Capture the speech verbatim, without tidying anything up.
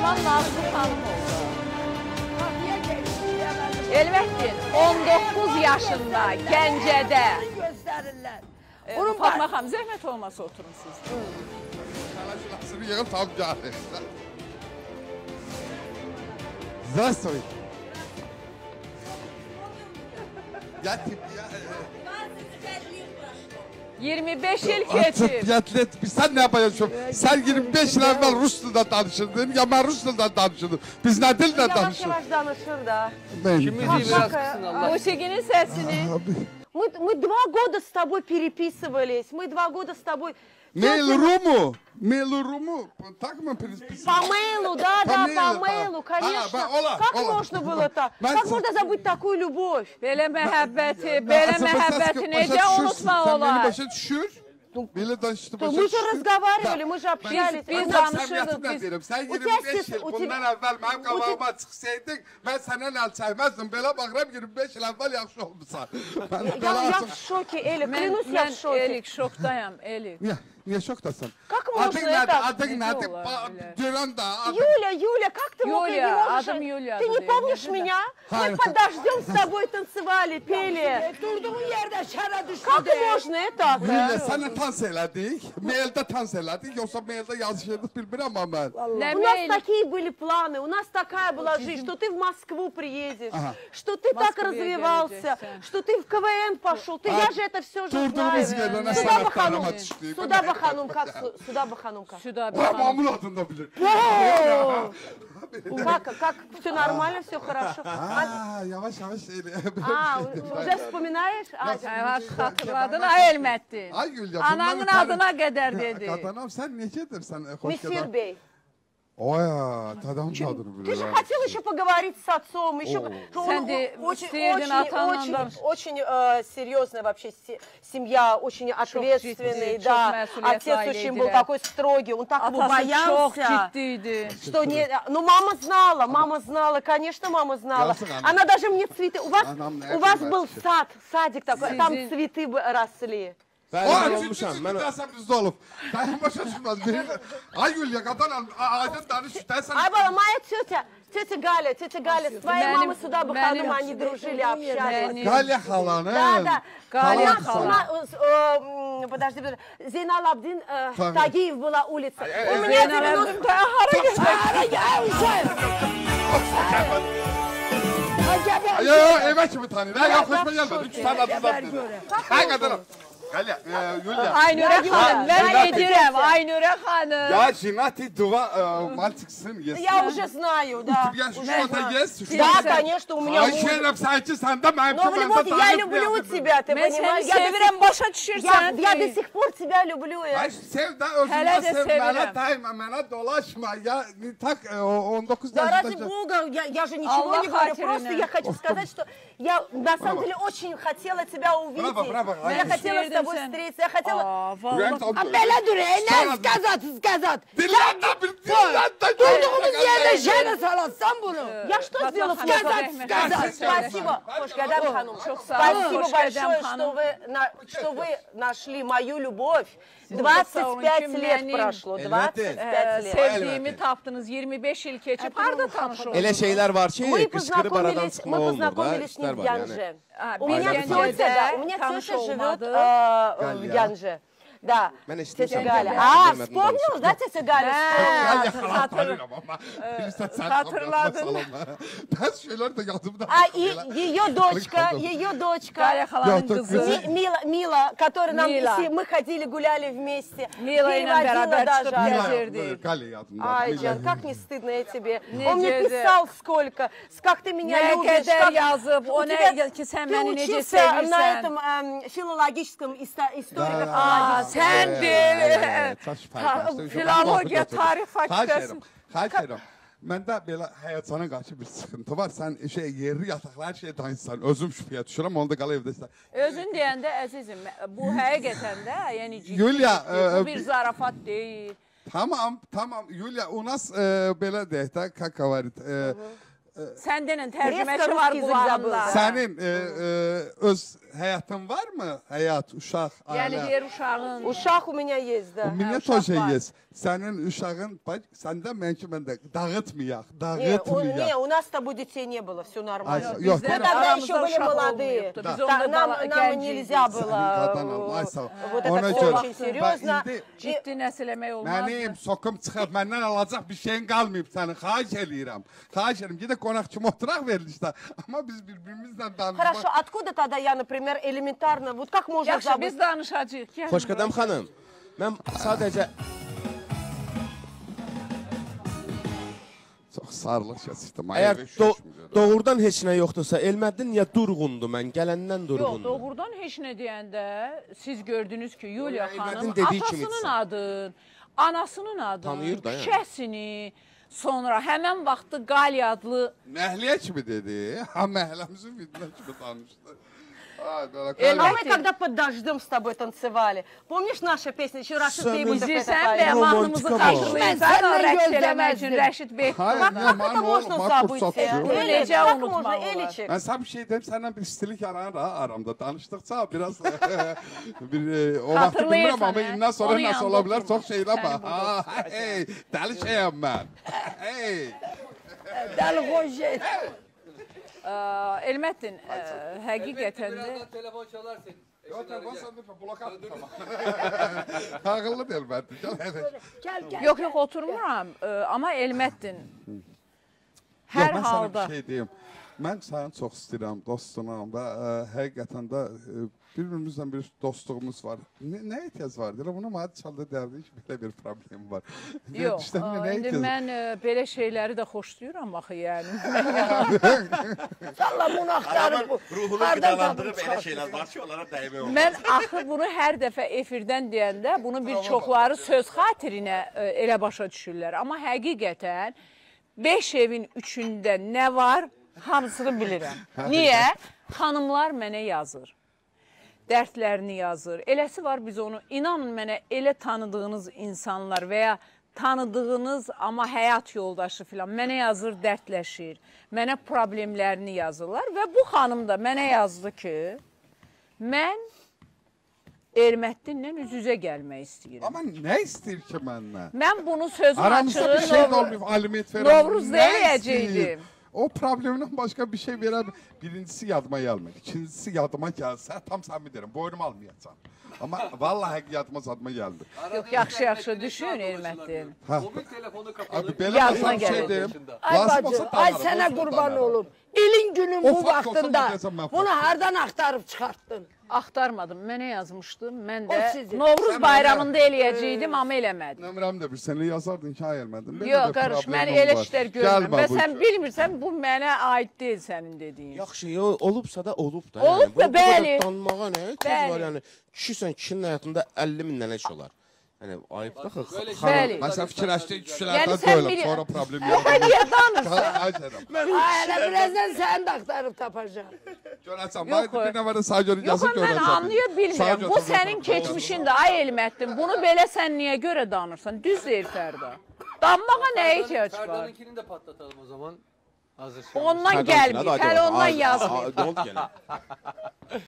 zaman Nazlı xanım oldu. Elbettin, on doqquz yaşında, Gəncədə. Ee, Fatma xanım, zəhmət olmasa oturun siz. Şurasını yığın tam gəlir. Здравствуй. Я тебя... iyirmi beş il keçib. Yatlet, sen ne yapıyorsun? Sen yirmi beş yıl evvel Rus dilinde tanışırdın, ya ben Rus dilinde tanışırdım. Biz ne dilden tanışırdık? Yavaş yavaş danışır da. Kim Musiqinin səsini. Мы, мы два года с тобой переписывались. Мы два года с тобой... Mail.ru Mail.ru Так мы переписывались? По мейлу, да, да, по мейлу, конечно. Как можно было так? Как можно забыть такую любовь? Belə məhəbbəti, belə məhəbbəti necə unutmaq olar? Sen beni başa düşür. Böyle danıştı başa Мы же разговаривали, мы же общались. Biz Ben danışırdık, samimiyetimle biz- derim. Sen У yirmi тебя beş сес- yıl у bundan тебя- evvel benim kavağıma çıksaydın ben senden el çekmezdim. Böyle bakırım yirmi beş yıl evvel yaxşı olmuşsan. Ben Я, я в шоке, Эля, Mən, клянусь, я в mən шоке. Elik, şokdayam, Elik. Niye? Niye şoktasın? Как Adın можно nedir? это? Adın Ne nedir? diyorlar Ba- öyle? Gören de adın. Юля, Юля, как ты мог, Юля, не можешь? Адам Юля Ты не dedi, помнишь не меня? Мы Hayır. под дождем с тобой танцевали, пели. Durduğun yerde şara düştü. Как можно это? Yulia sana dans elədik. Maildə dans elədik. Yoksa maildə yazışırdıq bilmirəm ama ben. Nə У нас meyl, такие были планы, у нас такая была жизнь, что ты в Москву приедешь, Ага. что ты так Москве развивался, geleceksin. что ты в КВН пошел. Ты, я же это все же знаю. Durduğumuz yerden Sudaba sanatlarıma Hanım, düştük. Sudaba Hanım, как Su- Sudaba Hanım, как? Süda bir Ben xanım. Mamul adını bilir. Как, как, все нормально, все хорошо. А, Aa, yavaş yavaş şeyle. а, уже вспоминаешь? А, Evet, xatırladın, ay Elməttin. Ay Yulia. Ananın adına qədər dedi. Kadanam sen ne gedirsən? Hoş Мессир geldin. Бей. Oya, tadam adını Ты bilir. же хотел еще поговорить с отцом, еще О. что он Сэнди, очень, Стивен, очень, Атан, очень, Андам. очень э, серьезная вообще се- семья, очень ответственный, ciddi, да. çok məsuliyyətli Отец ailə очень был idilər. такой строгий, он так его Atası çox боялся, ciddiydi. что не, ну мама знала, мама знала, конечно, мама знала. Ясно, она. Она даже мне цветы, у вас, Она мне у вас это был вообще. сад, садик такой, там Sizin- цветы бы росли. Ben Oya, olmuşam. çünkü Ben dersen bizde olup. Ben başa çıkmaz. Ay Yulia, kadanam. Aydın danış. Dersen. А была моя тетя, тетя Галя, тетя Галя, с твоей Мэни- мамой сюда бы Мэни- Ханым, они дружили, общались. Мэни- Galya halanın. Да, да. Галя У нас- Хала. у нас, э, м, Подожди, подожди. Зейналабдин э, Так. Тагиев была улица. У меня Zeynəl девяносто- Əbdim də hara gedək? Yo yo eve kimi tanıyın. Ha yaklaşma gelmedi. Üç tane adından dedi. Ha kadanam. Galya, e, Yulia. Aynurə xanım, mən Zeynəl edirəm, teyze. Aynurə xanım. Ya женатый два э, мальчиксın yes. Я уже знаю, да. Я уже что-то знаю. есть? Да, конечно, у меня Ay муж. şeyler sanki sende ben Но в любви я люблю тебя, ты Mən понимаешь? səni Я до sevirəm, сих- başa Я, düşürsən. я до sих pор тебя люблю. я- Ay sev de özüne Hele de sev, severim. bana daima, bana dolaşma. Ya tak e, o on dokuz Да ради yaşında. бога, я, я же ничего Аллах не говорю, хатерина. просто я хочу сказать, что я на самом деле очень хотела тебя увидеть. Браво, браво, Я Ай, хотела с тобой Sevdim встретиться, я хотела... Aa, vallahi. Ha belə dur, ey, nə skazat, skazat. Dillen de bir dillen de. Durduğumuz yerde şara salatsan bunu. Я что Fatma сделала? xanım, Сказать, rəhmət сказать. eləsin. Спасибо, Хошгадам Ханум. Çox sağ olun, Спасибо Хошгадам большое, Ханум. что вы, на- что вы нашли мою любовь. sağ двадцать olun пять ki лет mənim- прошло, Elbette. двадцать Ə, пять lет. Sevdiyimi tapdınız, iyirmi beş il keçib, harda tanış oldunuz? Elə şeyler var ki, Мы kışkırıp aradan познакомились, çıxmaq мы olmur da. познакомились не İşlər в var yəni. Янже. А, У biz меня Gəncədə тетя, да, у меня tanış тетя живет olmadıq. э, в Галя. Янже. Да, Ben eşitdim тетя səni. Галя. Bilmədim, А, bilmədim, вспомнила, danışdım. да, тетя Галя? Hə, Galya hatır- halan tanıyorum ama. Bilirsen sen hatırladın. salonma. Ben şeyler de yazımda. А и ее дочка, ее Qaya дочка, xalanın Ya, qızı. Ми- Мила, Мила, которая нам, Мила. все- мы ходили, гуляли вместе. Мила и нам переводила бeraber даже. çıkıp Ай, gezirdik. Galya yazımda. Ай, Джан, как не стыдно я тебе. Не Он мне деди. писал сколько, с- как ты меня Nə любишь. qədər как- yazıb, o У nə тебя- ki, sən Ты məni necə учился на sevirsən. этом эм, филологическом иста- историко Aa, sən de filologiya, tarix fakültəsi. Xahiş edirəm. Məndə belə həyatına qarşı bir sıxıntı var. Sən şey yerli yataqlar hər şey danışsan, özüm şübhəyə düşürəm, onu da qala evdə istəyirəm. Özün deyəndə əzizim, bu həqiqətən də, yəni ciddi, Yulia, ciddi, e, bu bir zarafat deyil. Tamam, tamam. Yulia, u nas e, belə deyək də, как говорит, e, Sən denən tərcüməçi Резко var rusский язык qulağında. забыл. Sənin e, e, öz həyatın varmı? Həyat, uşaq, Yəni ailə. deyir uşağın. Uşaq у меня есть, да. У меня uşaq тоже var. есть. Sənin uşağın, bax, səndə mənki məndə dağıtmayaq, Не, у, dağıtmayaq. не, у нас с тобой детей не было, все нормально. Ay, yok. Мы Bizdə тогда aramızda еще были uşaq молодые. olmayıbdı. Biz Да, onda нам, bala- нам gəncidik. нельзя Sənin было qadanam, ay sağ ol. э, вот Ona это görə- очень серьезно. Bax, indi Ciddi nəsə eləmək Mənim olmazdı. sokum çıxıb, məndən alacaq bir şeyin qalmayıb səni. Xahiş eləyirəm. Xahiş edirəm. Gedək qonaq kimi oturaq verilişdə. Amma biz bir-birimizlə danışmaq. Хорошо, откуда тогда я, например, элементарно, вот как можно Yaxşı, забыть? biz danışacağıq. Gəlin Xoşqədəm bura. xanım, mən sadəcə Çox sarılıq keçirdim. əgər do doğrudan heç nə yoxdursa, Elməddin niyə durğundur mən gələndən Yox, durğundur. doğrudan heç nə deyəndə siz gördünüz ki, Yuliya Yox, xanım Əhmədin dediyi kimi atasının etsin. adın, anasının adını, Tanıyır da yəni. küçəsini, sonra həmən vaxtı Qali adlı Məhliyə kimi dedi. Ha, məhləmizin fitnə kimi danışdı. Ay, belə А qalır. мы когда под dождем с тобой танцевали, помнишь наша песня? Еще Рашид Sen Бейбутов это İzləyirsən поет. və mahnımızı Romantika var. xatırlayırsan, Mən o səndən rəqs eləmək gözləməzdim. üçün Rəşid Beyxtov. Hayır, Как, ne, как man это можно oğlum, забыть? Markus э, satıyor. Элич, Necə как unutmaq можно, olar? Эличек? Ben sana bir şey dedim, senden bir istilik yaran ha aramda danıştıkça biraz bir e, o vaxtı Hatırlayırsan, bilmirəm ama hə? indən sonra Onun nasıl yanında olabilir oturma. çok şeyler Səni var. burada Ha, oturacaq. hey, deli şeyim ben. Hey. Deli koşet. Ə, Elməddin, ə, həqiqətən də Birazdan telefon çalarsın. Yok, telefon sandım, blok attı tamam. Ağıllı değil ben. Gel hele. Gel gel. yox, yox oturmuram, ə, amma Elməddin Yox, hər mən sana halda bir şey deyim. Mən səni çox istəyirəm, dostunam və ə, həqiqətən də ə, bir-birimizlə bir dostluğumuz var. Nə, nə ehtiyac var? Elə buna maddi çalda dərdi ki, belə bir problem var. yox, İşte ə, nə indi ehtiyac var? mən ə, belə şeyləri də xoşlayıram axı yəni. Valla bunu aktarıp bu. Ruhunu Hardan qidalandırıb tapıb elə çıxartdı? şeylər var ki, onlara dəymək olmaz. Mən axı bunu hər dəfə efirdən deyəndə bunu bir çoxları söz xatirinə ə, elə başa düşürlər. Amma həqiqətən beş evin üçündə nə var, hamısını bilirəm. Niyə? Xanımlar mənə yazır. Dərdlərini yazır. Eləsi var biz onu, inanın mənə elə tanıdığınız insanlar və ya tanıdığınız amma həyat yoldaşı filan mənə yazır, dərdləşir. Mənə problemlərini yazırlar və bu xanım da mənə yazdı ki, mən Erməddinlə üz-üzə gəlmək istəyirəm. Amma nə istəyir ki məndən? Mən bunu sözüm Aramızda bir açığı şey de Novru- olmayıb, aliment verəm. Novruzda Nə eləyəcəkdim. istəyir? O problemdən başqa bir şey verəm. Birincisi yadıma gəlmir. İkincisi yadıma gəlsə, tam səmimi deyirəm, boynumu almayacağam. Amma vallahi yadıma zadıma gəldi. Yox, yaxşı-yaxşı düşün Erməddin. Mobil telefonu kapalı. Abi belə Yadıma başa bir şey gəldi. deyim. Ay Lazım bacı, olsa ay danarım, sana olsa kurban danarım. olum. İlin günün O bu fakt olsa vaxtında da desem ben bunu fakt. hardan aktarıp çıkarttın? Axtarmadım, mənə yazmışdım. Mən O də sizin. Novruz Sən bayramında eləyəcəkdim, amma eləmədim. Nömrəm də bir sənə yazardın ki, ay Elmədim. Belə Yox, də qarış, mən problemim elə var. işlər görmürəm. Gəlmə Və bu sən işə. bilmirsən, bu mənə aid deyil sənin dediyin. Yaxşı, yo, olubsa da olub da. Olub yəni. da, Bu- bu qədər bəli. Danmağa nə ehtiyac var Bəli. yəni? Kişisən, kişinin həyatında əlli min dənə iş olar. Yəni ayıb da xalq. Böyle xanım- Bəli. Mən sən fikirləşdiyin Yəni kişilərdən sən deyiləm, bili- sonra problem Yox, yox. niyə danırsan? Ay canım. Ay hele birazdan sen de aktarıp tapacaksın. Görəsən, Yox, bayır bir nəfərə sağ görün Yox, yazı mən görəsən. anlaya bilmirəm. Bu sənin keçmişindir, ay Elməddin. Bunu belə sən niyə görə danırsan? Düz deyir Fərda. Danmağa nə ehtiyac var? Ferdan'ınkini de patlatalım o zaman. Hazır şu an. Ondan Fərdan, gəlməyib, hadi, hələ hadi. ondan Ay, yazmayıb. ay, Don't gəlin.